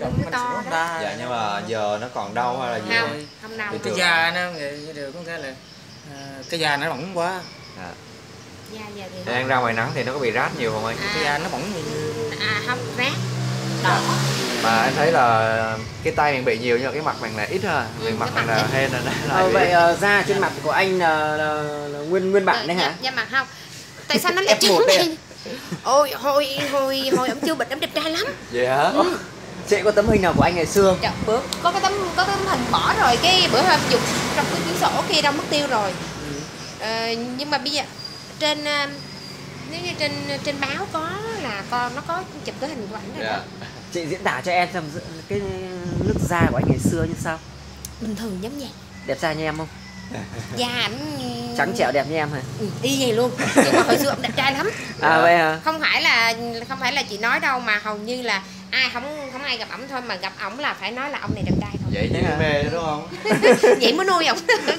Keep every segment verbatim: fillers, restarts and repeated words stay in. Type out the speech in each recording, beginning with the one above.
nó mới to đó. Dạ nhưng mà giờ nó còn đau hay là gì không? không? Không đau. Cái da nó đều có cái là à, cái da nó bỏng quá. À. Da da thì Đang ra ngoài nắng thì nó có bị rát nhiều không anh? À, cái da nó bỏng như à không rát đỏ. Mà anh thấy là cái tay mình bị nhiều nhưng mà cái mặt mình là ít ha. Vì Ừ, mặt cái mình mặt là hên là nó Ờ, vậy uh, da trên mặt của anh là, là, là nguyên nguyên bản đấy hả? Da, da mặt không. Tại sao nó lại trắng này? Ôi hồi hồi hồi ông chưa bệnh ông đẹp trai lắm. Vậy hả? Ừ. Chị có tấm hình nào của anh ngày xưa? Dạ, bữa có cái tấm có cái tấm hình bỏ rồi, cái bữa hôm dùng trong cái quyển sổ kia đâu mất tiêu rồi. Ừ. Ờ, nhưng mà bây giờ trên nếu như trên trên báo có là con nó có chụp cái hình của ảnh rồi. Dạ. Đó. Chị diễn tả cho em xem cái nước da của anh ngày xưa như sao? Bình thường giống vậy. Đẹp trai như em không? Da ảnh Trắng trẻo đẹp như em hả? Ừ, y vậy luôn. Nhưng mà hồi xưa ông đẹp trai lắm. À vậy hả? Không phải là không phải là chị nói đâu, mà hầu như là ai không không ai gặp ổng thôi, mà gặp ổng là phải nói là ông này đẹp trai thôi. Vậy chứ mê đúng không? Vậy mới nuôi ổng.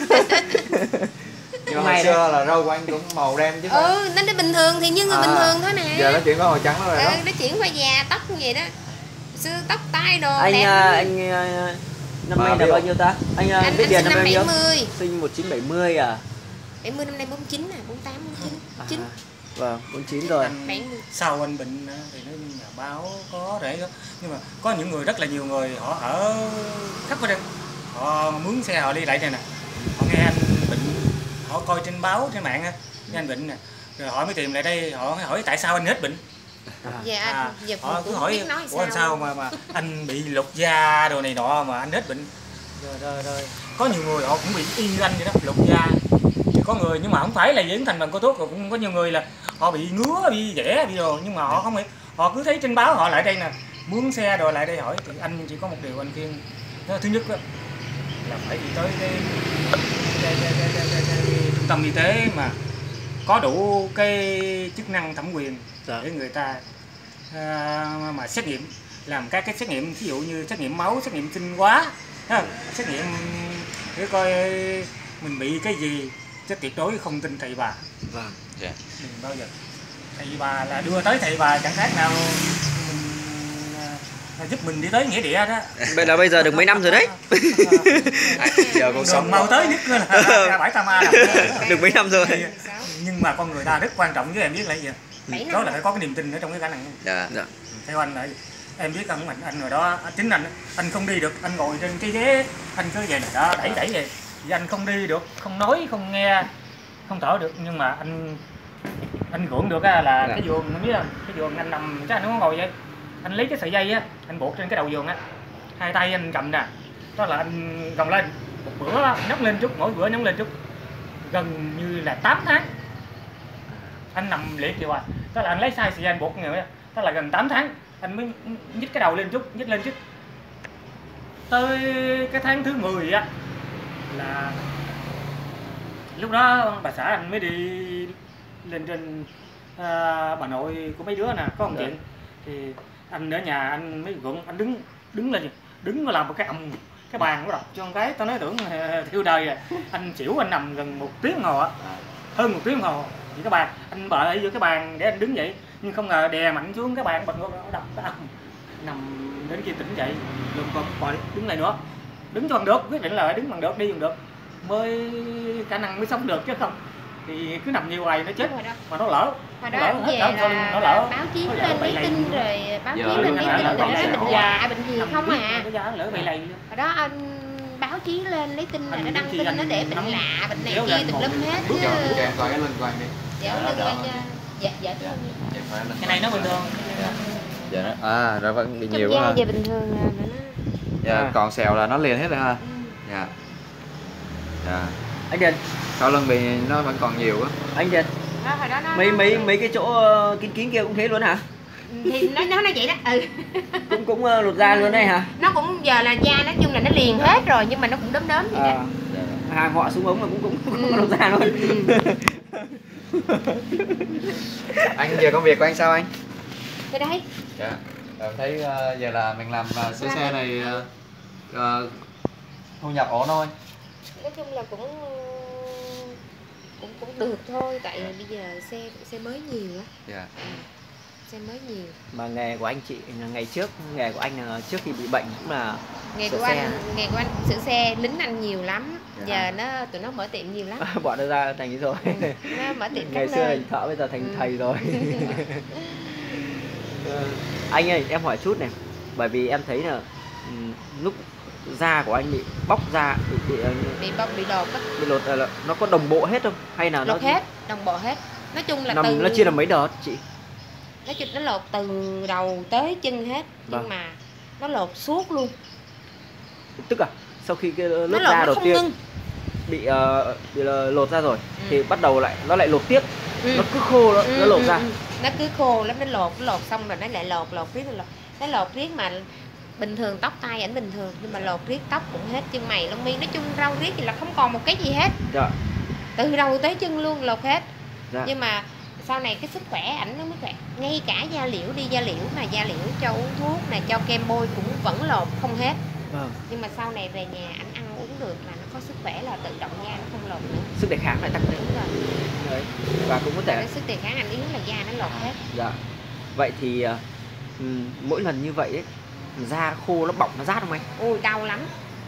Nhưng mà hồi xưa là râu của anh cũng màu đen chứ không? Ừ, nên nó bình thường thì như người À, bình thường thôi mà. Giờ nó chuyển qua màu trắng rồi đó. Ừ, nó chuyển qua già tóc như vậy đó. Xưa tóc tai đồ Anh đẹp. uh, anh uh, năm nay là bao nhiêu ta? Anh, uh, Anh, biết anh tiền sinh năm năm bao nhiêu? bảy mươi. Sinh một chín bảy mươi à? bảy mươi năm nay bốn mươi chín à, bốn mươi tám, bốn mươi chín. À, vâng, bốn mươi chín rồi. bảy mươi. sau anh bệnh thì nó nhà báo có để đó, nhưng mà có những người rất là nhiều người họ ở khắp ở đây, họ mướn xe họ đi lại đây nè, họ nghe anh bệnh, họ coi trên báo trên mạng á, nghe anh bệnh nè, rồi họ mới tìm lại đây, họ hỏi tại sao anh hết bệnh. À. Dạ, À, giờ họ cũng cứ hỏi biết nói ủa anh sao mà mà anh bị lột da đồ này nọ mà anh hết bệnh. Rồi, rồi, rồi. Có nhiều người họ cũng bị y như anh vậy đó, lột da. Thì có người nhưng mà không phải là diễn thành bằng cô thuốc, rồi cũng có nhiều người là họ bị ngứa, bị ghẻ, bị đồ, nhưng mà họ không biết, họ cứ thấy trên báo họ lại đây nè, mướn xe rồi lại đây hỏi. Thì anh chỉ có một điều anh khuyên, thứ nhất đó, là phải đi tới cái, cái, cái, cái, cái, cái, cái trung tâm y tế mà có đủ cái chức năng thẩm quyền để người ta uh, mà xét nghiệm, làm các cái xét nghiệm, ví dụ như xét nghiệm máu, xét nghiệm sinh hóa, xét nghiệm để coi mình bị cái gì, chứ tuyệt đối không tin thầy bà. Vâng. Yeah. Đừng bao giờ thầy bà là đưa tới thầy bà chẳng khác nào mình uh, giúp mình đi tới nghĩa địa đó. Vậy là bây giờ được mấy năm rồi đấy. Giờ cuộc sống mau tới nhất là bãi Tha Ma. Được mấy năm rồi. Nhưng mà con người ta rất quan trọng với em biết là gì? Đó là phải có cái niềm tin ở trong cái khả năng. Dạ. Dạ. Theo anh là em biết anh anh rồi đó, chính anh anh không đi được, anh ngồi trên cái ghế, anh cứ vậy này đó, đẩy đẩy vậy, vì anh không đi được, không nói, không nghe, không thở được, nhưng mà anh anh gượng được á, là cái giường, anh biết không, cái giường anh nằm chứ anh không có ngồi vậy, anh lấy cái sợi dây á, anh buộc trên cái đầu giường á, hai tay anh cầm nè, đó là anh gồng lên, một bữa nhấc lên chút, mỗi bữa nhấc lên chút, gần như là tám tháng anh nằm liệt kìa, à, đó là anh lấy sai sợi dây anh buộc người á, đó là gần tám tháng anh mới nhích cái đầu lên chút, nhích lên chút, tới cái tháng thứ mười á là lúc đó bà xã anh mới đi lên trên à, bà nội của mấy đứa nè, có một chuyện thì anh ở nhà anh mới gượng, anh đứng đứng lên, đứng làm một cái ầm cái bàn nó đập cho con cái, tao nói tưởng uh, thiêu đời rồi, anh xỉu, anh nằm gần một tiếng hồ á, hơn một tiếng hồ thì cái bàn anh bợ ở giữa cái bàn để anh đứng dậy, nhưng không ngờ đè mạnh xuống cái bàn bật nó đập cái ầm, nằm đến khi tỉnh dậy được bò đứng lại nữa, đứng cho bằng được, quyết định là phải đứng bằng được, đi bằng được mới khả năng mới sống được, chứ không thì cứ nằm nhiều hoài nó chết mà nó lỡ. Hồi đó anh về là nó lỡ báo chí lên lấy tin, rồi báo chí lên lấy tin, rồi nói bệnh già, bệnh gì không à. Hồi đó anh báo chí lên lấy tin là nó đăng tin, nó để bệnh lạ, bệnh này kia tùm lum hết chứ. Cho em coi cái lưng của anh đi. Dạ, lưng anh dạ dạ cái này nó bình thường. Dạ nó à rồi vẫn bị nhiều quá ha. Về bình thường là nó. Dạ, còn sẹo là nó liền hết rồi ha. Dạ. Dạ. Anh Điền, sau lưng bị nó vẫn còn nhiều á. Anh Điền, Đó, hồi đó nó, mấy nó... mấy mấy cái chỗ uh, kín kín kia cũng thế luôn hả? Thì nó nó nó vậy đó. Ừ. Cũng cũng uh, lột da luôn đấy hả? Nó cũng giờ là da nói chung là nó liền hết rồi, nhưng mà nó cũng đốm đốm vậy à, đó. Hàng họ xuống ống mà cũng cũng cũng ừ. lột da luôn. Anh giờ công việc của anh sao anh? Thế đấy. Dạ. Em thấy uh, giờ là mình làm uh, sửa xe này uh, uh, thu nhập ổn thôi. Nói chung là cũng cũng cũng được thôi, tại bây giờ xe xe mới nhiều á. Dạ. Ừ. Xe mới nhiều. Mà nghề của anh chị ngày trước, nghề của anh là trước khi bị bệnh cũng là Nghề sửa của xe. anh, nghề của anh sửa xe, lính anh nhiều lắm. Dạ. Giờ nó tụi nó mở tiệm nhiều lắm. Bọn nó ra thành cái rồi. Ừ, nó mở tiệm Ngày khắp xưa nơi. thành thợ bây giờ thành Ừ. thầy rồi. Ờ, anh ơi, em hỏi chút này. Bởi vì em thấy là ừm, lúc da của anh bị bóc da, bị bị, Bị bông bị lột á, bị lột là nó có đồng bộ hết không? Hay là lột nó hết, đồng bộ hết. Nói chung là nằm từ nó chia làm mấy đợt chị? Nói chung nó lột từ đầu tới chân hết, nhưng Vâng. mà nó lột suốt luôn. Tức là sau khi cái lớp Nó lột da nó đầu không tiên ngưng. bị uh, bị lột ra rồi Ừ. thì bắt đầu lại nó lại lột tiếp. Ừ. Nó cứ khô nó, Ừ, nó lột ừ, ra. ừ. Nó cứ khô lắm, nó lột, nó lột xong rồi nó lại lột, lột riết nó lột. Nó lột riết mà bình thường tóc tai ảnh bình thường, nhưng mà lột riết tóc cũng hết, chân mày lông mi, nói chung rau riết thì là không còn một cái gì hết. Dạ. Từ đầu tới chân luôn lột hết. Dạ. Nhưng mà sau này cái sức khỏe ảnh nó mới khỏe. Ngay cả da liễu đi, da liễu mà da liễu cho uống thuốc này, cho kem bôi cũng vẫn lột không hết. Vâng. Nhưng mà sau này về nhà ảnh ăn uống được là nó có sức khỏe là tự động da nó không lột nữa. Sức đề kháng lại tăng lên. Đúng rồi. Đấy. Và cũng có thể Cái sức đề kháng ảnh yếu là da nó lột hết. dạ. Vậy thì uh, mỗi lần như vậy ấy, da nó khô, nó bỏng, nó rát không anh? Ui đau lắm.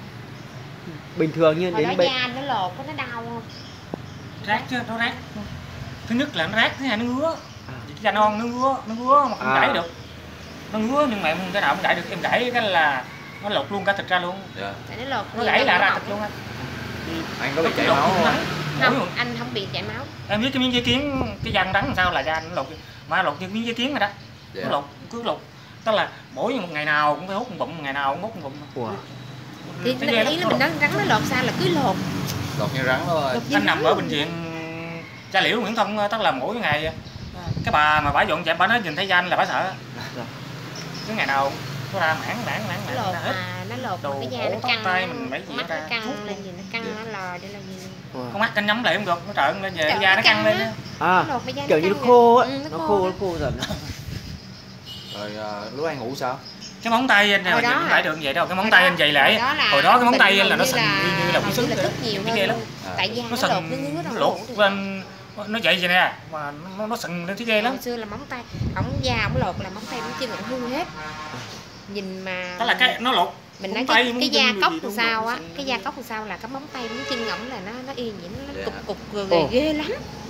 Bình thường như Hồi đến đó bệnh da nó lột có nó đau không? Rát chứ, nó rát. Thứ nhất là nó rát, thứ hai nó ngứa. À. Da non nó ngứa, nó ngứa mà không À. gãy được. Nó ngứa nhưng mà em cái nào cũng gãy được, em gãy cái là nó lột luôn cả thịt ra luôn. Dạ. Tại nó lột Nó nhiều gãy lần là nó ra bỏng. thịt luôn á. Anh có bị chảy Lột máu luôn không? đó. Không, Mỗi- anh không bị chảy máu. Em biết cái miếng dây kiến, cái da đắng làm sao là da nó lột, mà lột như miếng dây kiến rồi đó. Dạ. Nó lột, cứ lột. Tức là mỗi một ngày nào cũng phải hút một bụng, ngày nào cũng hút một bụng. Ủa. Thì Cái nó- ghê ý lắm, là mình nói rắn nó lột sao là cứ lột. Lột như rắn thôi. Lột như anh nằm rắn ở luôn. bệnh viện da liễu Nguyễn Thông, tức là mỗi ngày cái bà mà bả dọn dẹp, bả nói nhìn thấy da anh là bả sợ. Dạ. Cái ngày nào có ra mảng mảng mảng Nó mảng lột ra hết. mà nó lột mà Đầu cái da cổ, nó tóc căng, tai mình mấy gì mắt nó ra, căng thuốc lên gì nó căng Dạ. nó lò để là gì. Wow. Con mắt anh nhắm lại không được, nó trợn lên về Trời, cái da nó nó căng căng lên á. á. À, Nó lột mà da nó kiểu như căng nó khô vậy. á, Ừ, nó nó khô khô nó khô dần. Rồi uh, lúc anh ngủ sao? Cái móng tay anh Hồi đó không hả? phải được vậy đâu, cái móng Hồi tay đó- anh dày lại. hồi đó là Hồi đó cái móng bệnh tay anh là hầu nó như sình là- như là hầu bị sưng như là vậy đó. tức nhiều Cái hơn ghê lắm. luôn. À. Tại da Nó nó sần lột nó ngứa đâu lột ngủ được. lên nó vậy vậy nè, mà nó nó sần lên thấy ghê lắm. Hồi xưa là móng tay, ổng da ổng lột là móng tay móng chân ổng hư hết. Nhìn mà Đó là cái nó lột. mình móng nói tay, cái, móng cái chân da gì cốc gì làm đâu, sao nó á, sần. cái da cốc làm sao là cái móng tay móng chân ổng là nó nó yên vậy, nó Dạ. cục cục rồi Ồ. ghê lắm.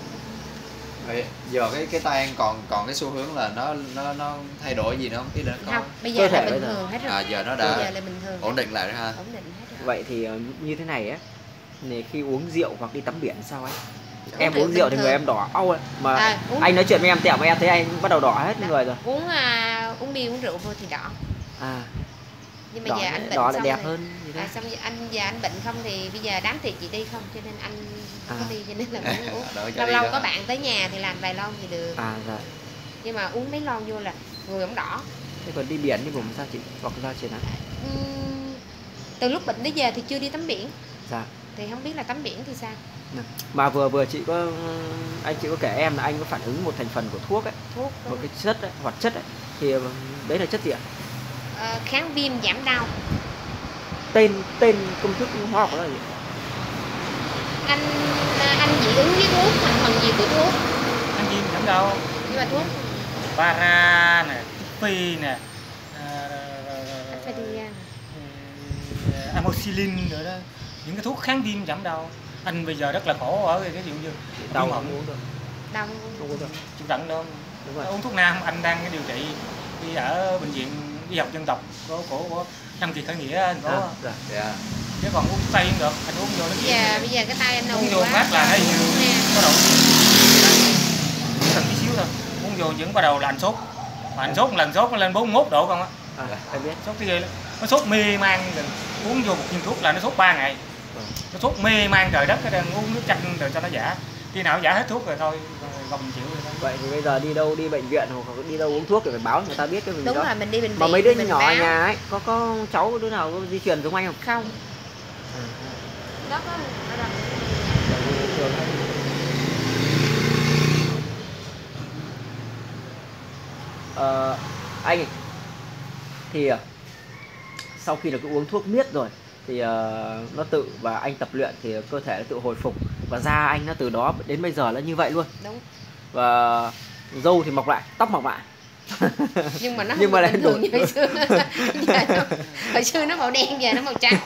Vậy giờ cái cái tay anh còn còn cái xu hướng là nó nó nó thay đổi gì nữa không? Ý là có. Không, bây Cơ giờ thể là bây bình giờ. thường hết rồi. À giờ nó Bây giờ đã là bình thường. ổn định lại rồi ha. Ổn định hết rồi. Vậy thì ờ, như thế này á, này khi uống rượu hoặc đi tắm biển sao anh? Uống Em rượu uống rượu bình thì thường. người em đỏ au ấy. Mà À, uống- anh nói chuyện với em tẹo mà em thấy anh bắt đầu đỏ hết người rồi. Uống à, uống bia uống rượu vô thì đỏ. À, Nhưng mà đỏ, giờ anh bệnh đỏ lại xong đẹp rồi. hơn như thế. À, xong giờ anh giờ anh bệnh không thì bây giờ đám tiệc chị đi không, cho nên anh không có À. đi, cho nên là uống uống. Đỡ cho Lâu đi lâu đó. có bạn tới nhà thì làm vài lon thì được. À dạ. Nhưng mà uống mấy lon vô là người ổng đỏ. Thế còn đi biển đi vùng sao chị? Hoặc ra chuyện nào? Uhm, từ lúc bệnh tới giờ thì chưa đi tắm biển, Dạ. thì không biết là tắm biển thì sao. Mà vừa vừa chị có anh chị có kể em là anh có phản ứng một thành phần của thuốc ấy, Thuốc một cái chất ấy, hoạt chất ấy, thì ờ, đấy là chất gì ạ? ờ, kháng viêm giảm đau. Tên tên công thức hóa học đó là gì? Anh anh dị ứng với thuốc, thành phần gì của thuốc, Ăn chim giảm đau, nhưng mà thuốc para nè, phi nè, phải đi ra. amoxicillin nữa đó, những cái thuốc kháng viêm giảm đau. Anh bây giờ rất là khổ ở cái ví dụ như Đau viêm không họng, uống được. Đau Không uống được. chịu đựng đâu. Đúng rồi. Uống thuốc nam, anh đang điều trị đi ở bệnh viện y học dân tộc của của, của Nam Kỳ Khởi Nghĩa anh có, À, dạ. Dạ. chứ còn uống thuốc tây không được, anh uống vô nó Bây giờ bây giờ cái tay anh đau uống vô quá. phát là thấy như Nè. bắt đầu cần tí xíu thôi, uống vô vẫn bắt đầu là anh sốt, mà anh sốt một lần sốt nó lên bốn mươi mốt độ không á, À, em biết. sốt cái ghê lắm, nó sốt mê man rồi. Uống vô một viên thuốc là nó sốt ba ngày, Vâng. nó sốt mê man trời đất, cái đang uống nước chanh rồi cho nó giả, khi nào giả hết thuốc rồi thôi gồng chịu rồi thôi. Vậy thì bây giờ đi đâu đi bệnh viện hoặc đi đâu uống thuốc thì phải báo cho người ta biết cái gì Đúng đó. rồi, mình đi bệnh viện. Mà mấy đứa mình nhỏ ở báo. nhà ấy, có có cháu đứa nào có di truyền giống anh không? Không. À, Đó có ở đâu? Ờ, anh ơi, thì ờ, sau khi là cứ uống thuốc miết rồi thì ờ, nó tự và anh tập luyện thì cơ thể nó tự hồi phục và da anh nó từ đó đến bây giờ là như vậy luôn. Đúng. Và râu thì mọc lại, tóc mọc lại. Nhưng mà nó Nhưng không mà bình lại thường nổi. như hồi xưa. Giờ nó, hồi xưa nó màu đen, giờ nó màu trắng.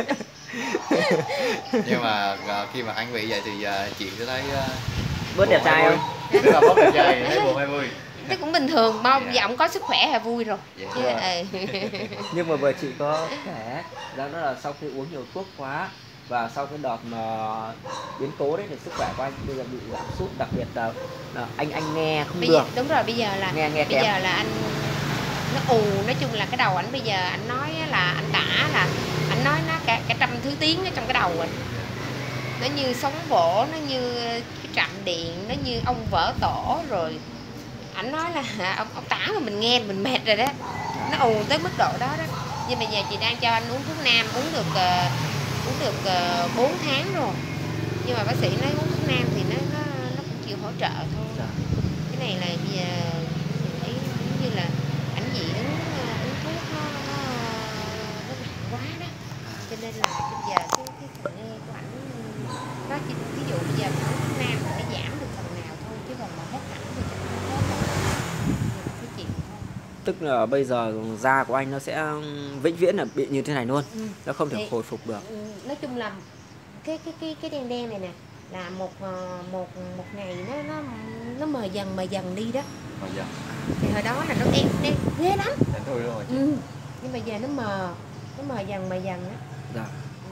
Nhưng mà à, khi mà anh bị vậy thì à, chị sẽ thấy à, Bớt đẹp buồn hay trai vui? không? Tức là bớt đẹp trai thấy buồn hay vui? Thế cũng bình thường, mong Dạ. dạ. ổng có sức khỏe là vui rồi. Dạ. Chứ, ừ. Nhưng mà vừa chị có kể đó là sau khi uống nhiều thuốc quá và sau cái đợt mà biến cố đấy thì sức khỏe của anh bây giờ bị giảm sút, đặc biệt là, là anh anh nghe không Bây được. giờ, đúng rồi, bây giờ là Nghe nghe bây kém. giờ là anh nó ù, nói chung là cái đầu ảnh bây giờ anh nói á là anh tả là anh nói nó cả cả trăm thứ tiếng ở trong cái đầu anh. Nó như sóng vỗ, nó như cái trạm điện, nó như ông vỡ tổ rồi. Ảnh nói là ông, ông tả mà mình nghe mình mệt rồi đó. Nó ù tới mức độ đó đó. Nhưng bây giờ chị đang cho anh uống thuốc nam, uống được uh, uống được uh, bốn tháng rồi. Nhưng mà bác sĩ nói uống thuốc nam thì nó nó nó cũng chịu hỗ trợ thôi. Dạ. Cái này là bây giờ mình thấy giống như là ảnh dị ứng ứng thuốc nó nó, nó nặng quá đó. Cho nên là bây giờ cái cái phần nghe của ảnh nó chỉ ví dụ bây giờ uống thuốc nam thì nó giảm được phần nào thôi, chứ còn mà hết hẳn thì chắc không hết đâu. Cái chuyện thôi. Tức là bây giờ da của anh nó sẽ vĩnh viễn là bị như thế này luôn. Ừ. Nó không thể Thì- hồi phục được. Ừ, nói chung là cái cái cái cái đen đen này nè là một ờ, một một ngày nó nó nó mờ dần mờ dần đi đó. Mà giờ Thì hồi đó là nó đen đen ghê lắm. đến thôi rồi. Ừ. Nhưng mà giờ nó mờ, nó mờ dần mờ dần á. Dạ.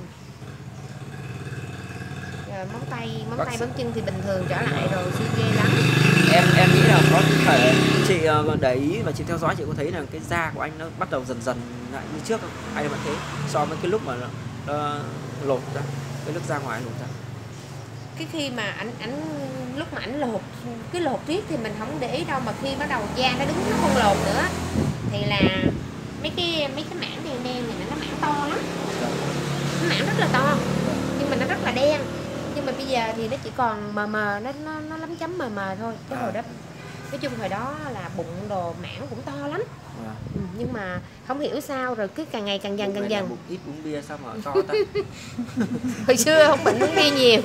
Rồi móng tay, móng Bác tay sĩ- móng chân thì bình thường trở lại rồi, xưa ghê lắm. Em em nghĩ là có thể chị ờ, để ý và chị theo dõi, chị có thấy là cái da của anh nó bắt đầu dần dần lại như trước không? Hay là vẫn thế so với cái lúc mà nó, nó lột ra, cái lúc ra ngoài lột ra? Cái khi mà ảnh ảnh lúc mà ảnh lột cái lột riết thì mình không để ý đâu, mà khi bắt đầu da nó đứng nó không lột nữa thì là mấy cái mấy cái mảng đen đen này nó mảng to lắm, cái mảng rất là to nhưng mà nó rất là đen. Nhưng mà bây giờ thì nó chỉ còn mờ mờ, nó nó nó lấm chấm mờ mờ thôi. Cái hồi đó nói chung hồi đó là bụng đồ mảng cũng to lắm. Dạ. Ừ, nhưng mà không hiểu sao rồi cứ càng ngày càng dần càng dần. Bụng ít uống bia sao mà to ta? Hồi xưa không bệnh uống bia nhiều.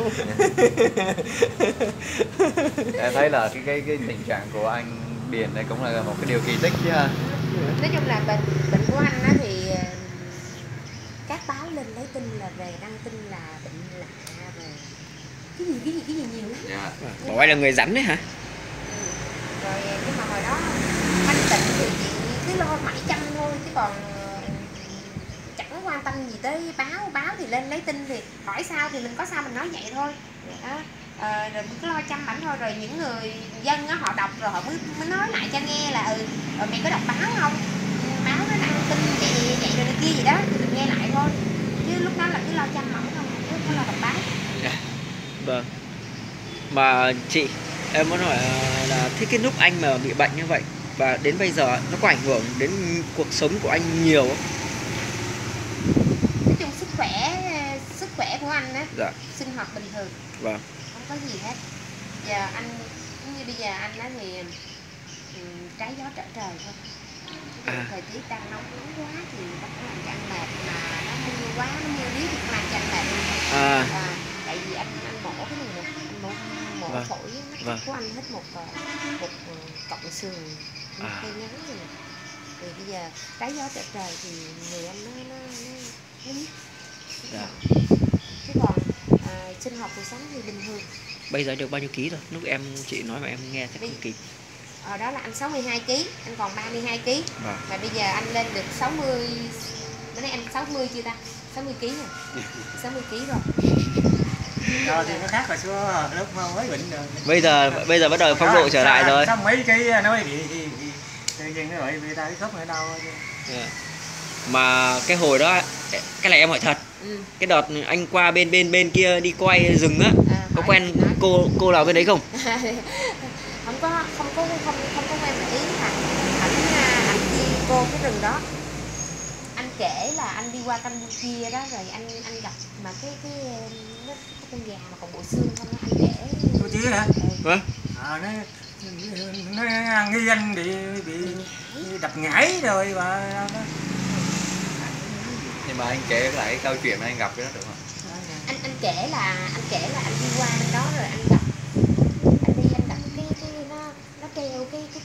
Em thấy là cái cái cái tình trạng của anh Điền này cũng là một cái điều kỳ tích chứ ha. Nói chung là bệnh bệnh của anh á thì ờ, các báo lên lấy tin là về đăng tin là bệnh lạ rồi cái gì cái gì cái gì nhiều lắm. Dạ. Bảo anh là người rắn đấy hả? Ừ. Rồi nhưng mà hồi đó anh bệnh thì chị cứ lo mãi chăm thôi, chứ còn ờ, chẳng quan tâm gì tới báo. Báo thì lên lấy tin thì hỏi sao thì mình có sao mình nói vậy thôi đó. Ờ, rồi cứ lo chăm ảnh thôi. Rồi những người dân á, họ đọc rồi họ mới, mới nói lại cho nghe là ừ rồi mày có đọc báo không, báo nó đăng tin vậy vậy, vậy rồi này kia gì đó thì mình nghe lại thôi, chứ lúc đó là cứ lo chăm ổng không, chứ không lo đọc báo. Vâng. Mà chị, em muốn hỏi ờ, là thế cái lúc anh mà bị bệnh như vậy và đến bây giờ nó có ảnh hưởng đến cuộc sống của anh nhiều không? Nói chung sức khỏe sức khỏe của anh á, Dạ. sinh hoạt bình thường, Vâng. không có gì hết. Giờ anh như bây giờ anh á thì ừ, trái gió trở trời thôi. Ví dụ À. thời tiết đang nóng nóng quá thì nó cũng làm cho anh mệt, mà nó mưa quá, nó mưa riết thì cũng làm cho anh mệt luôn. À. À, tại vì anh anh mổ cái này nè, anh mổ mổ Vâng. phổi nó Vâng. của anh hết một ờ, một ờ, cọng sườn À. cây ngắn rồi nè. Thì bây giờ trái gió trở trời thì người anh nó nó nó, nó nhức. Dạ. Chứ còn à, sinh hoạt cuộc sống thì bình thường. Bây giờ được bao nhiêu ký rồi? Lúc em chị nói mà em nghe thấy không kịp. Ở đó là anh sáu mươi hai ký, anh còn ba mươi hai ký. Vâng. Mà bây giờ anh lên được sáu mươi. Bữa nay anh sáu mươi chưa ta? sáu mươi ký rồi. sáu mươi ký rồi. Rồi thì nó khác hồi xưa lúc mới bệnh rồi. Bây giờ bây giờ bắt đầu phong độ trở lại rồi. Xong mấy cái nó mới bị bị bị tự nhiên nó bị bị ta cái khớp nữa đau. Dạ. Mà cái hồi đó cái này em hỏi thật, Ừ. cái đợt anh qua bên bên bên kia đi quay rừng á, À, có hỏi quen chị nói. cô cô nào bên đấy không? không có không có không không có quen ý là ảnh à, ảnh đi vô cái rừng đó. Anh kể là anh đi qua Campuchia đó, rồi anh anh gặp mà cái cái nó cái con gà mà còn bộ xương không á, anh kể. Tôi chứ hả? Ừ. Vâng. À, nó nó nghi anh bị bị đập ngải rồi và Nhưng mà anh kể lại cái câu chuyện anh gặp cái đó được không? anh anh kể là anh kể là anh đi qua bên đó rồi anh gặp anh đi anh gặp cái cái nó nó treo cái cái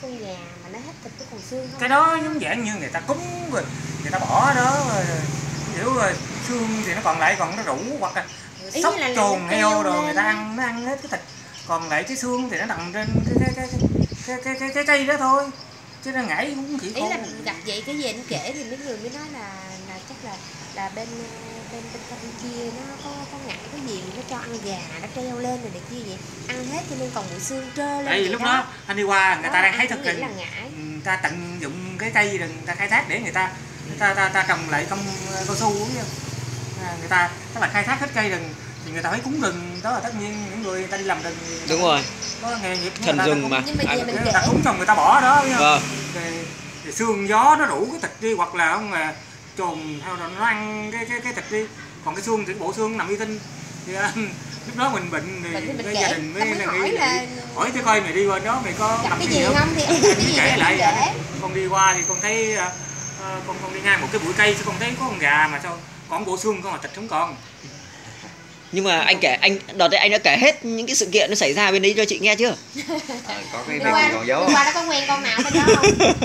con gà mà nó hết thịt cái còn xương không? Cái đó giống dạng như người ta cúng rồi người ta bỏ đó rồi, kiểu rồi xương thì nó còn lại còn nó rũ hoặc là sóc trồn heo rồi người ta ăn nó ăn hết cái thịt, còn lại cái xương thì nó nằm trên cái cái cái cái cái cái, cái cây đó thôi, chứ nó ngải cũng chỉ ý là gặp vậy cái gì anh kể thì mấy người mới nói là là chắc là là bên bên bên Campuchia nó có có ngải cái gì nó cho ăn gà nó treo lên rồi này kia vậy, ăn hết cho nên còn bộ xương trơ lên. Đây lúc đó. đó anh đi qua người ta đang thấy thực là ngải. người ta tận dụng cái cây rồi người ta khai thác để người ta người ta ta, ta trồng lại công cao su đúng không? À, người ta tức là khai thác hết cây rừng thì người ta phải cúng rừng, đó là tất nhiên những người, người ta đi làm rừng đúng rồi, có nghề nghiệp thần rừng mà nhưng mà à, giờ mình người kể ta cúng xong người ta bỏ đó thấy không? vâng. Thì, thì xương gió nó rủ cái thịt đi hoặc là ông là trồn theo rồi nó ăn cái cái cái thịt đi, còn cái xương thì bộ xương nằm y tinh thì lúc đó mình bệnh thì, mình với gia đình với là hỏi nghĩ là hỏi chứ coi mày đi qua đó mày có gặp làm cái gì gì không, không thì em cái gì kể lại kể. Con đi qua thì con thấy uh, con con đi ngang một cái bụi cây chứ con thấy có con gà mà sao còn bộ xương con là thịt không còn. Nhưng mà anh kể, anh đợt đấy anh đã kể hết những cái sự kiện nó xảy ra bên đấy cho chị nghe chưa? À, có cái Đi việc qua, gì còn giấu đi qua không? đó có quen con nào bên đó không?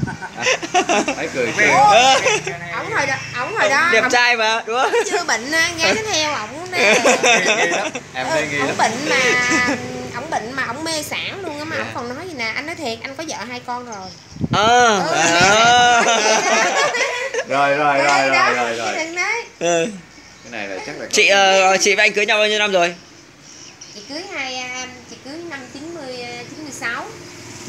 Phải cười cười. Ổng hồi đó, ổng hồi đó Đẹp ổng trai mà đúng không? chưa bệnh á, gái nó theo ổng nè. Nghi lắm. Em thấy nghi Ổng lắm. bệnh mà ổng bệnh mà ổng mê sản luôn á mà Dạ. ổng còn nói gì nè, anh nói thiệt anh có vợ hai con rồi. Ờ. Ừ, À. Rồi rồi rồi rồi rồi rồi. Đừng nói. Ừ. Cái này là chắc là Chị uh, chị và anh cưới nhau bao nhiêu năm rồi? Chị cưới hai chị cưới năm chín mươi chín mươi sáu. Ừ.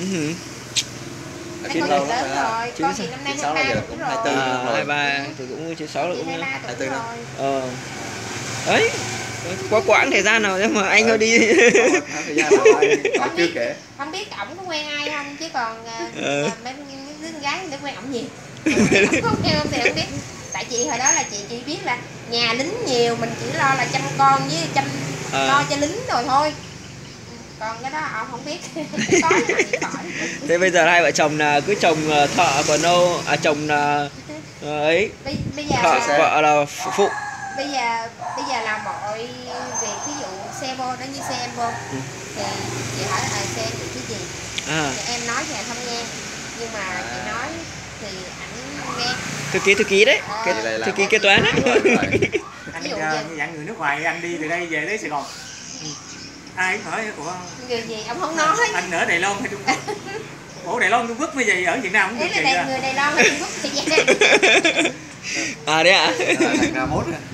là Hai chín con lâu chị lắm lớn rồi. rồi, chín con chị năm nay chín sáu hai là ba giờ tuổi cũng hai rồi. tư. À, rồi. hai ba thì cũng chín sáu Chị cũng hai ba hai tuổi tư đó. rồi. ờ đấy quá quãng thời gian nào mà anh thôi đi. Có thời gian nào ai họ chưa kể. Không biết ổng có quen ai không chứ còn Ừ. uh, mấy đứa con gái nó quen ổng nhiều. Ổng có quen không thì không biết. Tại chị hồi đó là chị chỉ biết là nhà lính nhiều, mình chỉ lo là chăm con với chăm À. lo cho lính rồi thôi. Còn cái đó ổng không biết. Có gì khỏi. Thế bây giờ hai vợ chồng là cứ chồng ờ, thợ còn đâu à chồng là ờ, ấy Bây, bây giờ thợ là, vợ là phụ, phụ. bây giờ bây giờ là mọi việc ví dụ xe vô nó như xe em vô Ừ. thì chị hỏi là à, xe em bị cái gì À, thì em nói thì anh không nghe, nhưng mà chị nói thì ảnh nghe. thư ký thư ký đấy, Ờ. cái, Vậy là thư làm ký một- kế toán đấy. Rồi, rồi. Anh Ví dụ uh, vậy. như dạng người nước ngoài anh đi từ đây về tới Sài Gòn ừ. Ai cũng hỏi ủa Người gì ông không nói. anh ở Đài Loan hay Trung Quốc? Ủa Đài Loan Trung Quốc bây giờ ở Việt Nam không Đấy được là vậy Đài, à? người Đài Loan hay Trung Quốc thì vậy. À đấy ạ. Đó là thằng Nga mốt á.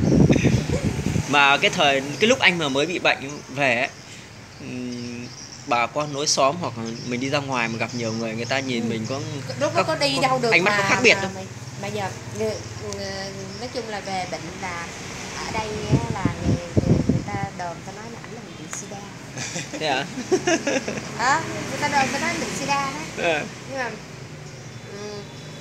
Mà cái thời cái lúc anh mà mới bị bệnh về ấy, ừm, bà con nối xóm hoặc là mình đi ra ngoài mà gặp nhiều người, người ta nhìn Ừ. mình có Lúc đó có đi đâu được ánh mắt mà, có khác biệt mà, không? mà, mà giờ người, người, nói chung là về bệnh là ở đây á, là người, người, người ta đồn ta nói là ảnh là bị sida. Thế hả? Đó, người ta đồn ta nói bị sida đó. Ờ. Nhưng mà um,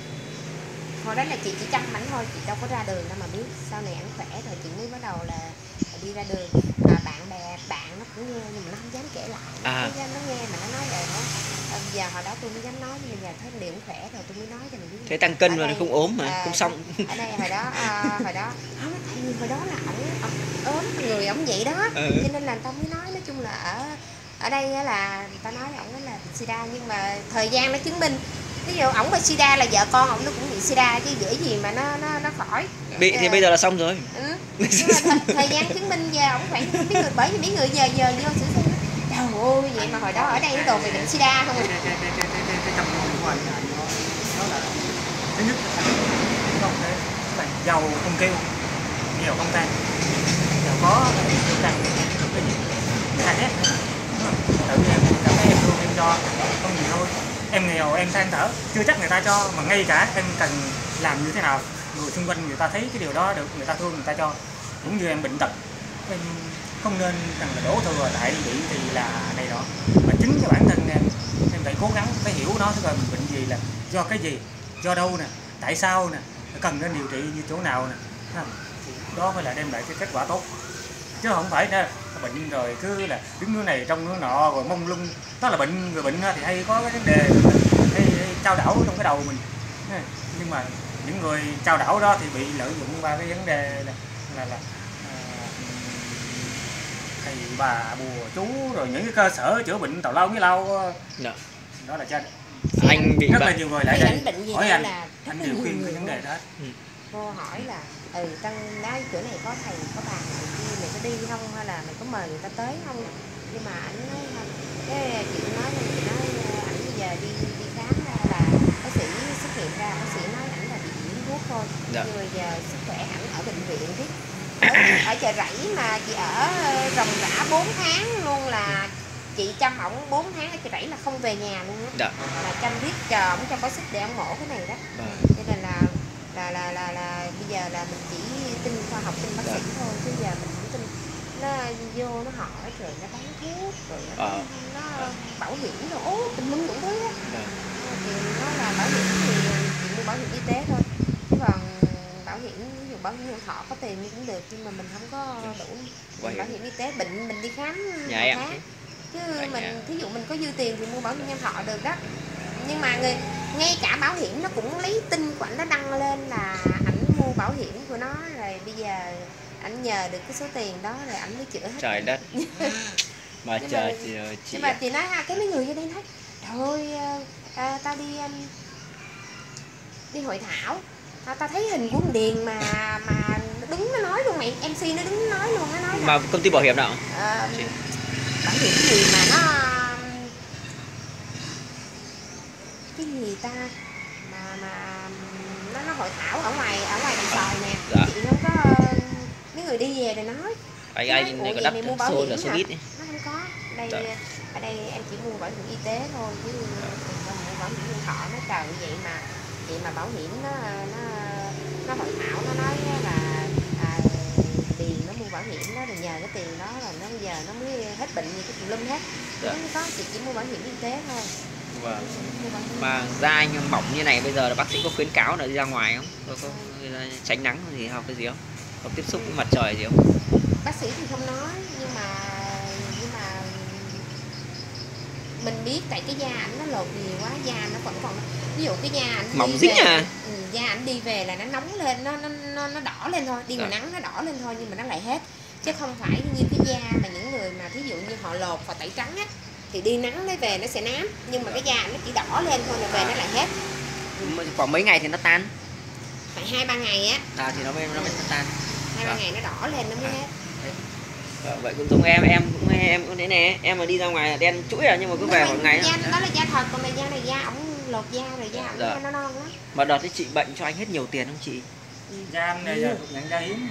hồi đó là chị chỉ chăm ảnh thôi, chị đâu có ra đường đâu mà biết. Sau này ảnh khỏe rồi chị mới bắt đầu là đi ra đường, mà bạn bè bạn nó cũng nghe nhưng mà nó không dám kể lại. Nó À. không dám nó nghe mà nó nói rồi nó ờ, giờ hồi đó tôi mới dám nói, nhưng mà giờ thấy điều cũng khỏe rồi tôi mới nói cho mình biết. Thế tăng cân Ở mà đây, không ốm mà à, không xong. Ở đây hồi đó à, hồi đó không, tại vì hồi đó là ổng ổng ốm người ổng vậy đó. Ừ. Cho nên là tao mới nói, nói chung là ở ở đây á là ta nói ổng là bị sida, nhưng mà thời gian nó chứng minh. Ví dụ ổng bị sida là vợ con ổng nó cũng bị sida chứ dễ gì mà nó nó nó khỏi. Bị thì bây giờ là xong rồi. Ừ. Nhưng mà thời, thời gian chứng minh giờ ổng khỏe, nhưng mấy người bởi vì mấy người giờ giờ vô xử sinh trời ơi vậy mà hồi đó ở đây nó đồn mày bệnh sida không à. cái cái cái cái cái cái cái trong lòng của anh là nó nó là thứ nhất là anh không thể là giàu không kêu, nghèo không tan, giàu có không tan cái gì than hết nữa. Tự em cảm thấy em thương em cho không gì thôi, em nghèo em than thở chưa chắc người ta cho, mà ngay cả em cần làm như thế nào người xung quanh người ta thấy cái điều đó được, người ta thương người ta cho. Cũng như em bệnh tật em không nên rằng là đổ thừa tại bị thì là này đó, mà chính cái bản thân em em phải cố gắng phải hiểu nó, tức là mình bệnh gì là do cái gì, do đâu nè, tại sao nè, cần nên điều trị như chỗ nào nè, thì đó phải là đem lại cái kết quả tốt, chứ không phải là bệnh rồi cứ là đứng nước này trong nước nọ rồi mông lung. Đó là bệnh, người bệnh thì hay có cái vấn đề hay, hay trao đảo trong cái đầu mình, nhưng mà những người trao đảo đó thì bị lợi dụng qua cái vấn đề là là, là thầy bà bùa chú rồi những cái cơ sở chữa bệnh tào lao với lao Dạ. đó là cho Thì Anh bị rất là bệnh. nhiều người lại Thì đây anh bệnh gì hỏi đây anh là rất anh là đều nhiều khuyên người cái vấn đề luôn. đó. Cô hỏi là ừ trong đó chỗ này có thầy có bà này kia mày có đi không hay là mày có mời người ta tới không, nhưng mà anh nói không, cái chị nói chị nói ảnh bây giờ đi đi khám ra là bác sĩ xét nghiệm ra bác sĩ nói ảnh là bị nhiễm thuốc thôi. Dạ. Nhưng mà giờ sức khỏe ảnh ở bệnh viện thì ở, ở chợ rẫy mà chị ở ròng rã bốn tháng luôn, là chị chăm ổng bốn tháng ở chợ rẫy là không về nhà luôn á. Dạ. Là chăm riết chờ ổng cho có sức để ổng mổ cái này đó. Vâng. Cho nên là là là là là bây giờ là mình chỉ tin khoa học, tin bác Dạ. sĩ thôi, chứ giờ mình không tin nó vô nó hỏi rồi nó bán thuốc rồi nó, Ờ. nó bảo hiểm rồi ố tùm lum đủ thứ á. Vâng. Thì nó là bảo hiểm thì chị mua bảo hiểm y tế thôi, chứ còn bảo hiểm ví dụ bảo hiểm nhân thọ có tiền cũng được, nhưng mà mình không có đủ Bảo hiểm. bảo hiểm y tế bệnh mình đi khám Nhà một em tháng. Chứ Tại mình nhà. thí dụ mình có dư tiền thì mua bảo hiểm nhân thọ được đó. Nhưng mà người ngay cả bảo hiểm nó cũng lấy tin của ảnh nó đăng lên là ảnh mua bảo hiểm của nó, rồi bây giờ ảnh nhờ được cái số tiền đó rồi ảnh mới chữa hết. Trời đất. Mà Nhưng trời mà- chị, chị Nhưng mà chị nói ha, cái mấy người vô đây nói trời ơi à, à, tao đi um, đi hội thảo à, tao thấy hình của con Điền mà mà nó đứng nó nói luôn mày, em xê nó đứng nó nói luôn, nó nói là mà công ty bảo hiểm nào? ờ, Chị. bảo hiểm gì mà nó cái gì ta mà mà nó nó hội thảo ở ngoài ở ngoài Đồng Xoài nè. Dạ. Chị không có mấy người đi về rồi nói Anh Nói, anh ủa này có vậy đắt mày mua bảo xô hiểm là số hả? ít ấy. nó không có đây Dạ. ở đây em chỉ mua bảo hiểm y tế thôi, chứ không mua bảo hiểm nhân thọ. Nó trời vậy mà vậy mà bảo hiểm nó nó nó hội thảo nó nói là à, Điền nó mua bảo hiểm đó rồi nhờ cái tiền đó là nó bây giờ nó mới hết bệnh như cái tùm lum hết. Dạ. Không có, chị chỉ mua bảo hiểm y tế thôi. Vâng. Mua bảo hiểm Mà da anh mỏng như này bây giờ là bác sĩ có khuyến cáo là đi ra ngoài không? Có, có tránh nắng gì hoặc cái gì không? Có tiếp xúc với mặt trời gì không? bác sĩ thì không nói, nhưng mà nhưng mà mình biết tại cái da ảnh nó lột nhiều quá, da nó vẫn còn ví dụ cái da ảnh đi Mỏng dính về, à? ừ, da ảnh đi về là nó nóng lên, nó nó nó, nó đỏ lên thôi, đi ngoài Dạ. nắng nó đỏ lên thôi, nhưng mà nó lại hết, chứ không phải như cái da mà những người mà thí dụ như họ lột và tẩy trắng á thì đi nắng lấy về nó sẽ nám, nhưng mà cái da ảnh nó chỉ đỏ lên thôi là về nó lại hết. Khoảng mấy ngày thì nó tan. Phải hai ba ngày á, À thì nó mới nó mới tan. hai ba Dạ. ngày nó đỏ lên nó mới À. hết. Ờ, vậy cũng giống em em cũng em cũng thế nè, em mà đi ra ngoài là đen chuỗi à, nhưng mà cứ về một ngày da, đó là da thật, còn là da này da ổng lột da rồi da ổng Dạ. nó non lắm. mà đợt ấy chị bệnh cho anh hết nhiều tiền không chị? Da anh này giờ thuộc nhận da hiếm.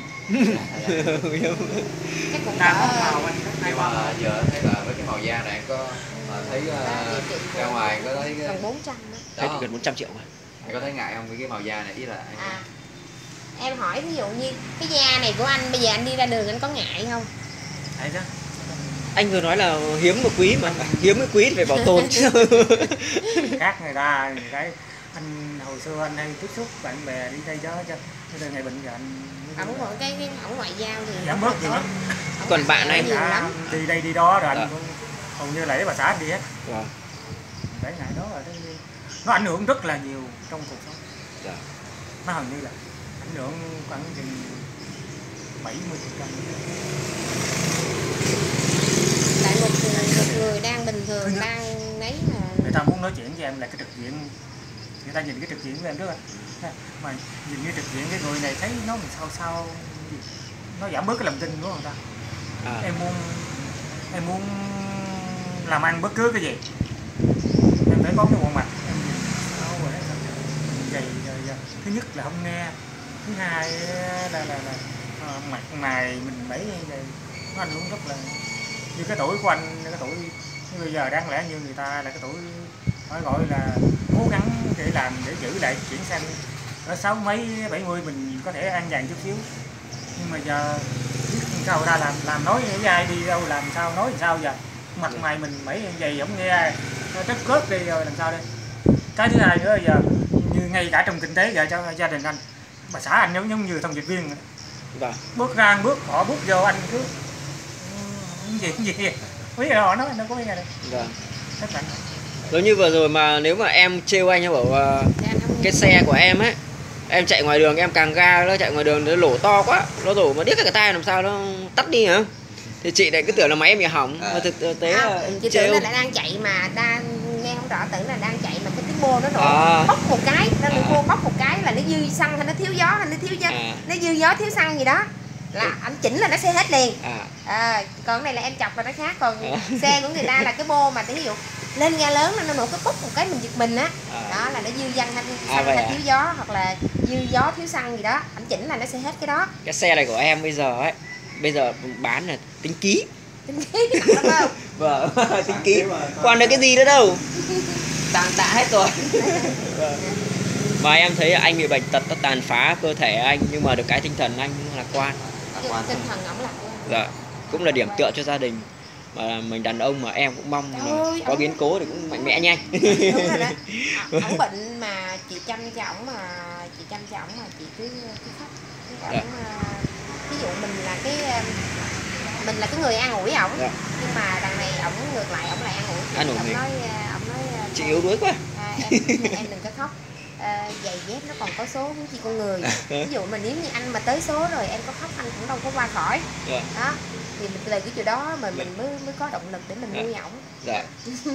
Chắc cũng Nam cỡ không màu anh hai Nhưng ba mà giờ thấy là với cái màu da này có ờ, thấy ờ, ra ngoài có thấy cái gần bốn trăm đó. Hết đó, gần bốn trăm triệu mà. anh có thấy ngại không với cái màu da này, ý là anh À, em hỏi ví dụ như cái da này của anh bây giờ anh đi ra đường anh có ngại không? Đấy đó. Anh vừa nói là hiếm mà quý mà, hiếm mới quý thì phải bảo tồn chứ. Khác người ta thì cái anh hồi xưa anh hay tiếp xúc bạn bè đi đây đó cho từ ngày bệnh giờ anh Ổng còn cái cái ổng ngoại giao thì giảm bớt nhiều lắm. Ổng Còn ngoại bạn giao anh nhiều Đã lắm. đi đây đi đó rồi Dạ. anh cũng hầu như là lấy bà xã anh đi hết. Vâng. Cái ngày đó là cái nó ảnh hưởng rất là nhiều trong cuộc sống. Dạ. Nó hầu như là ảnh hưởng khoảng chừng bảy mươi phần trăm. Tại một người, một người đang bình thường Thứ nhất, đang nấy mà Người ta muốn nói chuyện với em là cái trực diện, người ta nhìn cái trực diện của em rất là mà nhìn cái trực diện cái người này thấy nó làm sao sao gì, nó giảm bớt cái lòng tin của người ta. À. Em muốn em muốn làm ăn bất cứ cái gì em phải có cái bộ mặt em sao rồi đấy, vậy rồi, rồi thứ nhất là không nghe, thứ hai là là, là à, mặt mày mình bảy vậy nó ảnh hưởng rất là như cái tuổi của anh, cái tuổi bây giờ đáng lẽ như người ta là cái tuổi phải gọi là cố gắng để làm để giữ lại chuyển sang ở sáu mấy bảy mươi mình có thể an nhàn chút xíu, nhưng mà giờ biết sao ra làm làm nói với ai đi đâu làm sao nói làm sao giờ mặt mày mình mấy giày không nghe tất cớp đi rồi làm sao đây. Cái thứ hai nữa giờ như ngay cả trong kinh tế giờ cho gia đình anh bà xã anh giống giống như thông dịch viên Vâng. bước ra bước họ bước vô anh cứ cái gì cái gì quý rồi họ nói nó có nghe đây Vâng. tất cả Giống như vừa rồi mà nếu mà em trêu anh em bảo uh, cái xe của em ấy, em chạy ngoài đường em càng ga nó chạy ngoài đường nó lổ to quá, nó đổ mà điếc cái tay làm sao nó tắt đi hả? Thì chị lại cứ tưởng là máy em bị hỏng, À. mà thực tế À, là em chị trêu. tưởng là đang chạy mà đang nghe không rõ, tưởng là đang chạy mà cái bô nó nổ À. bốc một cái, nó À. bô bốc một cái là nó dư xăng hay nó thiếu gió hay nó thiếu gió, À. nó dư gió thiếu xăng gì đó là anh chỉnh là nó sẽ hết liền. À. À, còn cái này là em chọc là nó khác, còn À. xe của người ta là cái bô mà ví dụ lên ga lớn là nó nổ cái bốc một cái mình giật mình á. À. Đó là nó dư xăng hay, À, xăng vậy hay à? thiếu gió hoặc là dư gió thiếu xăng gì đó, anh chỉnh là nó sẽ hết cái đó. Cái xe này của em bây giờ ấy, bây giờ bán là tính ký. Tính khí nặng lắm không? Vâng, tính ký. Còn được cái gì nữa đâu. Tàn tạ hết rồi. Và em thấy anh bị bệnh tật nó tàn phá cơ thể anh, nhưng mà được cái tinh thần anh lạc quan. Nhưng tinh thần ổng lạc quan. Dạ, cũng là điểm tựa cho gia đình. Mà mình đàn ông mà em cũng mong Trời là ơi, có ông- biến cố thì cũng mạnh mẽ nhanh. Đúng rồi đó. À, ổng bệnh mà chị chăm cho ổng mà chị chăm cho ổng mà chị cứ cứ khóc. Cái Dạ. ổng à, ví dụ mình là cái à, mình là cái người an ủi ổng, Dạ. nhưng mà đằng này ổng ngược lại ổng lại an ủi. An ủi Ổng mình. nói à, ổng nói à, Chị thôi, yếu đuối quá. à, em em đừng có khóc. À, giày dép nó còn có số của chị con người. Ví dụ mà nếu như anh mà tới số rồi em có khóc anh cũng đâu có qua khỏi. Dạ. Đó. Thì mình từ cái chỗ đó mà mình mới mới có động lực để mình Dạ. nuôi ổng. Dạ.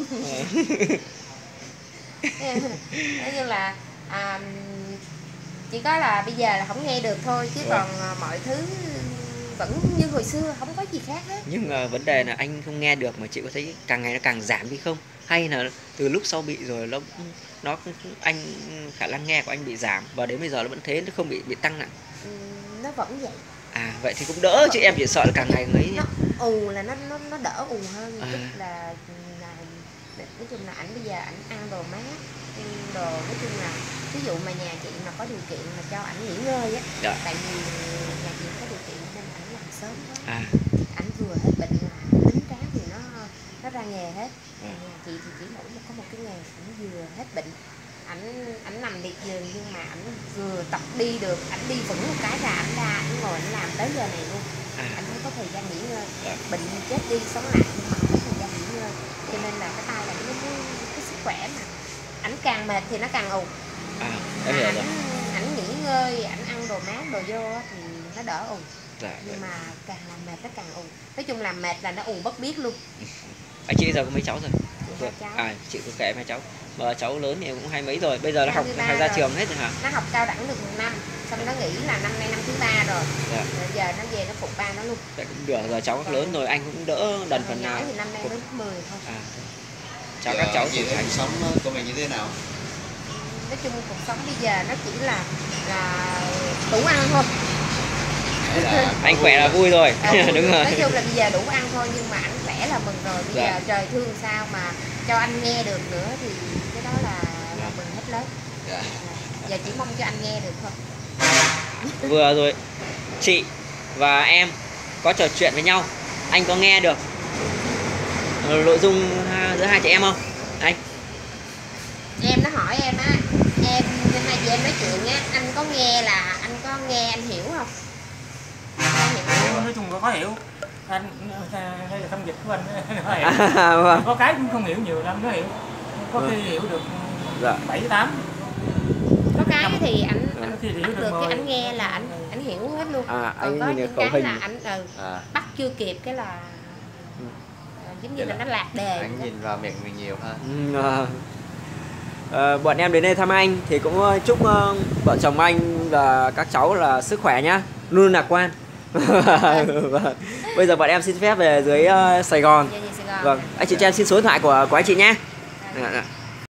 Nói như là à, chỉ có là bây giờ là không nghe được thôi chứ Vâng. còn à, mọi thứ vẫn như hồi xưa, không có gì khác hết. Nhưng mà vấn đề là anh không nghe được, mà chị có thấy càng ngày nó càng giảm đi không? Hay là từ lúc sau bị rồi nó nó anh khả năng nghe của anh bị giảm và đến bây giờ nó vẫn thế, nó không bị bị tăng nặng. Ừ, nó vẫn vậy. À vậy thì cũng đỡ, chứ em chỉ sợ là càng ngày ấy. Nó ù là nó nó nó đỡ ù hơn, À. tức là, là nói chung là ảnh bây giờ ảnh ăn đồ mát, ăn đồ nói chung là ví dụ mà nhà chị mà có điều kiện mà cho ảnh nghỉ ngơi á, Dạ. tại vì nhà chị có điều kiện nên ảnh làm sớm quá. À. Ảnh vừa hết bệnh mà tính tráng thì nó nó ra nghề hết. À. Nhà chị thì chỉ mỗi một có một cái nghề, ảnh vừa hết bệnh, ảnh ảnh nằm liệt giường nhưng mà ảnh vừa tập đi được, ảnh đi vững một cái là ảnh ra ảnh ngồi ảnh làm tới giờ này luôn. À. Ảnh mới có thời gian nghỉ ngơi. Dạ. Bệnh chết đi sống lại nhưng mà không có thời gian nghỉ ngơi, cho nên là cái tay là nó cái, cái sức khỏe mà ảnh càng mệt thì nó càng ù. À, Mà em hiểu ảnh rồi. ảnh nghỉ ngơi, ảnh ăn đồ mát đồ vô á thì nó đỡ ù. Dạ. Nhưng mà càng làm mệt nó càng ù. Nói chung làm mệt là nó ù bất biết luôn. À, chị bây giờ có mấy cháu rồi? Chị hai cháu. À, chị có kể mấy cháu. Mà cháu lớn thì cũng hai mấy rồi, bây giờ nó học hai mươi ba hay ra rồi. trường hết rồi hả? Nó học cao đẳng được một năm, xong nó nghĩ là năm nay năm thứ ba rồi. Dạ. Rồi giờ nó về nó phụ ba nó luôn. Vậy cũng được, giờ cháu các lớn rồi anh cũng đỡ đần phần Nhỏ nào. thì năm nay mới mười thôi. À. Cháu các cháu chị trưởng thấy thành. cuộc sống của mình như thế nào? Nói chung cuộc sống bây giờ nó chỉ là là đủ ăn thôi. Hay là Anh khỏe là vui rồi. À, Đúng rồi. nói chung là bây giờ đủ ăn thôi, nhưng mà anh khỏe là mừng rồi. Bây Dạ. giờ trời thương sao mà cho anh nghe được nữa thì cái đó là, là Dạ. mừng hết lớn. dạ. Giờ chỉ mong cho anh nghe được thôi. Vừa rồi chị và em có trò chuyện với nhau, anh có nghe được ờ, nội dung ha, giữa hai chị em không anh? Em nó hỏi em á, em hai chị em nói chuyện á, anh có nghe là anh có nghe anh hiểu không? Anh hiểu. Nói chung có khó hiểu. Anh đây là thông dịch của anh nó hiểu. À, vâng. Có cái cũng không hiểu nhiều lắm, nó hiểu. Có khi hiểu được Dạ. bảy tám. Có cái thì anh Có anh khi hiểu được được cái mười. anh nghe là anh anh hiểu hết luôn. À, Còn anh có nhìn những khẩu cái hình. là anh ừ, À, bắt chưa kịp cái là Ừ. ờ, giống như Vậy là là nó lạc đề. anh nhìn vào miệng mình nhiều ha. Ừ, à. Ờ, bọn em đến đây thăm anh thì cũng ờ, chúc ờ, vợ chồng anh và các cháu là sức khỏe nhá, luôn lạc quan. Vâng. Bây giờ bọn em xin phép về dưới ờ, Sài Gòn. Dạ, dạ, Sài Gòn. Vâng, anh chị cho em xin số điện thoại của của anh chị nhé. Dạ. Dạ, dạ.